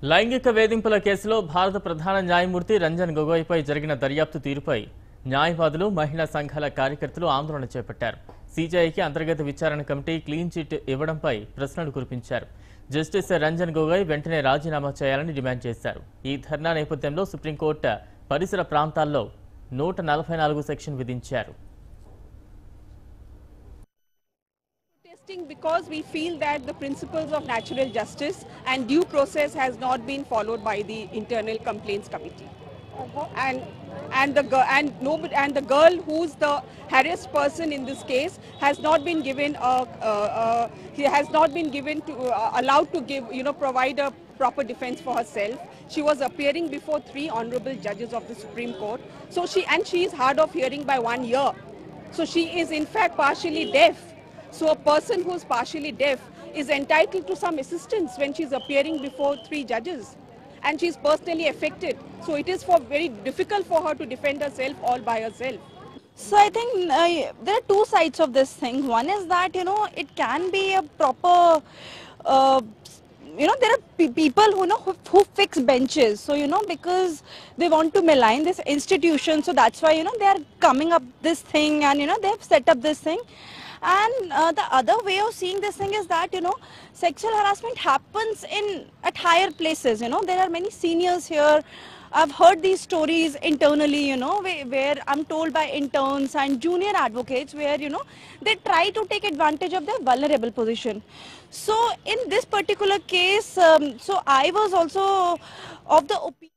లైంగిక వేధింపుల కేసులో భారత ప్రధాన న్యాయమూర్తి రంజన్ గొగోయ్పై జరిగిన దర్యాప్తు తీరుపై న్యాయవాదులు మహిళా సంఘాల కార్యకర్తలు ఆందోళన చేపట్టారు. CJIకి అంతర్గత విచారణ కమిటీ క్లీన్ చిట్ ఇవ్వడంపై ప్రశ్నలు కురిపించారు. జస్టిస్ రంజన్ గొగోయ్ వెంటనే రాజీనామా చేయాలని డిమాండ్ చేశారు. ఈ ధర్నా నేపథ్యంలో సుప్రీంకోర్టు పరిసర ప్రాంతాల్లో 144 సెక్షన్ విధించారు. Because we feel that the principles of natural justice and due process has not been followed by the internal complaints committee, and the girl who's the harassed person in this case has not been given allowed to give provide a proper defense for herself. She was appearing before 3 honorable judges of the Supreme Court, so she is hard of hearing by 1 year, so she is in fact partially deaf. So a person who is partially deaf is entitled to some assistance when she is appearing before 3 judges, and she is personally affected. So it is very difficult for her to defend herself all by herself. So I think there are two sides of this thing. One is that it can be a proper there are people who fix benches, so because they want to malign this institution, so that's why they are coming up this thing, and they have set up this thing. And the other way of seeing this thing is that sexual harassment happens at higher places. There are many seniors here. I've heard these stories internally, where I'm told by interns and junior advocates where they try to take advantage of their vulnerable position. So in this particular case, so I was also of the opinion